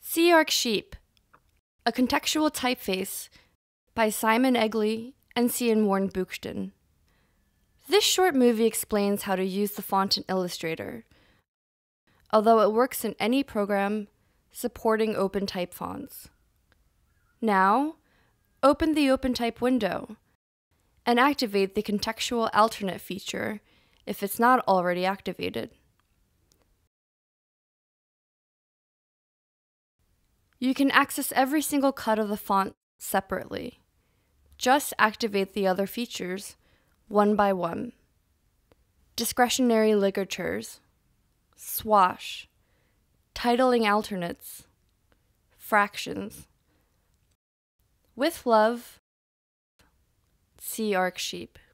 SEA ARK SHEEP, a contextual typeface by Simon Egli and Stian Bugten. This short movie explains how to use the font in Illustrator, although it works in any program supporting OpenType fonts. Now, open the OpenType window and activate the contextual alternate feature if it's not already activated. You can access every single cut of the font separately. Just activate the other features one by one. Discretionary ligatures, swash, titling alternates, fractions. With love, SEA ARK SHEEP.